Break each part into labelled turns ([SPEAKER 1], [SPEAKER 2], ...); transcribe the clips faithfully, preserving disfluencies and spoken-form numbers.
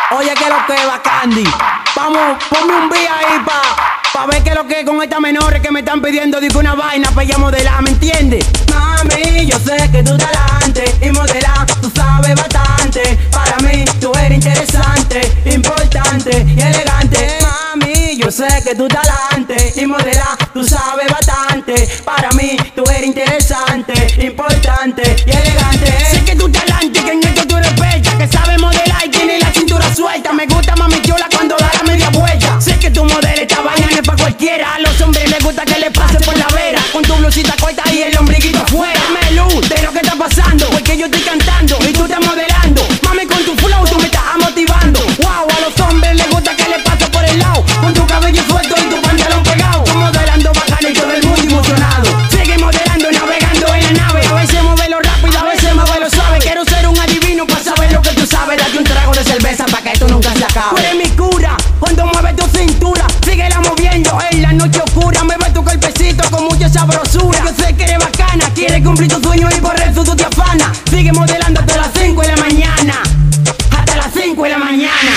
[SPEAKER 1] Oye, que lo que va, Candy. Vamos, ponme un beat ahí pa, pa ver que lo que con estas menores que me están pidiendo. Digo una vaina pa' ella modelar, ¿me entiendes? Mami, yo sé que tú talante y modelar, tú sabes bastante. Para mí tú eres interesante, importante y elegante. Mami, yo sé que tú talante y modelar, tú sabes bastante. Para mí tú eres interesante, importante y elegante. Sé que tú talante, que en esto tú eres bella, que sabes modelar y tienes la cintura suelta. Me gusta mami chola cuando da la media vuelta. Sé que tu modelo esta vaina no es pa' cualquiera. A los hombres les gusta que le pase por la vera, con tu blusita corta y el ombliguito afuera. Dame luz de lo que está pasando, porque yo estoy cantando y tú estás modelando. Mami, con tu flow tú me estás motivando. Wow, a los hombres les gusta que le pase por el lado, con tu cabello suelto y tu pantalón pegado. Tú modelando bacana y todo el mundo emocionado. Sigue modelando, navegando en la nave. A veces muévelo rápido, a veces muévelo suave. Quiero ser un adivino para saber lo que tú sabes. Date un trago de cerveza para que esto nunca se acabe. Tú eres mi cura cuando mueves tu cintura. Síguela moviendo en la noche oscura. Mueve tu cuerpecito con mucha sabrosura. Yo sé que eres bacana, quieres cumplir tu sueño y por eso tú te afanas. Sigue modelando hasta las cinco de la mañana. Hasta las cinco de la mañana.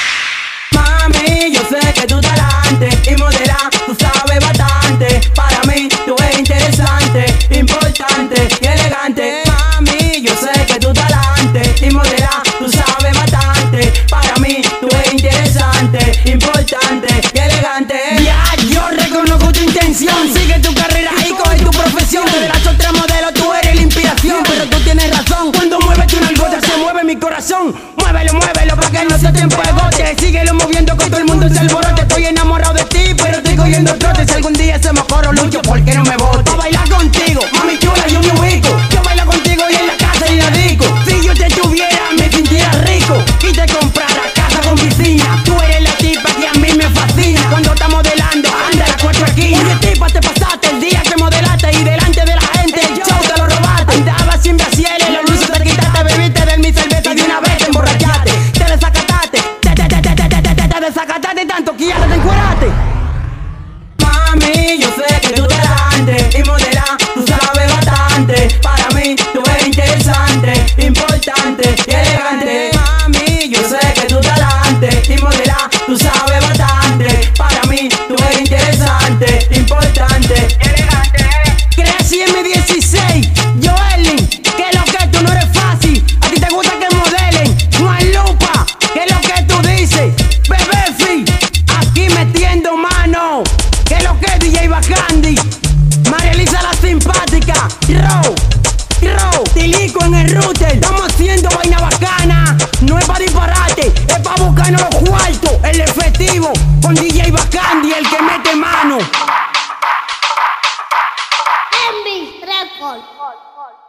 [SPEAKER 1] Mami, yo sé que tú talante y modelar, tú sabes bastante. Para mí tú eres interesante, importante y elegante. Mami, yo sé que tú talante y modelar, tú sabes bastante. Para mí tú eres interesante, importante y elegante. Ya, yo reconozco tu intención. Sigue tu carrera y coge tu profesión. De las otras modelos tú eres la inspiración, pero tú tienes razón. Cuando mueves tu nalgota se mueve mi corazón. Muévelo, muévelo para que no se te empegote. Síguelo moviendo con todo el mundo se alborote. Estoy enamorado de ti, pero estoy cogiendo trote. Si algún día se me ocurre lucho, ¿por qué no me bote? Pa' bailar contigo, mami chula, yo me ubico. Yo bailo contigo y en la casa y la disco. Si yo te tuviera, me sintiera rico y te comprara casa con piscina. Tú eres la tipa que a mí me fascina. Cuando estás modelando, anda a las cuatro esquinas. Oye tipa, te pasaste el día que modelaste y delante de la gente el show te lo robaste. Andabas sin brasieres, los luces te quitaste, bebiste de mi cerveza y de una vez te emborrachaste. Te desacataste, te, te, te, te, te, te, te, te desacataste tanto que ya te encueraste. Mami, yo sé que tú talante y modelar, tú sabes bastante. Para mí tú eres interesante, importante y elegante. Mami, yo sé que tú talante y modelar, tú sabes bastante. Para mí tú eres interesante, importante y elegante. Crecí en mi dieciséis, Joelin, que lo que tú no eres fácil. A ti te gusta que modelen, Juan Lupa, que lo que tú dices. Bebé Fi, aquí metiendo mano. Que lo que D J Bacandi, María Elisa la simpática, Row, Row, Tilico en el router. Estamos haciendo vaina bacana, no es para disparate, es para buscarnos los cuartos, el efectivo, con D J Bacandi, el que mete mano.
[SPEAKER 2] Envy Record.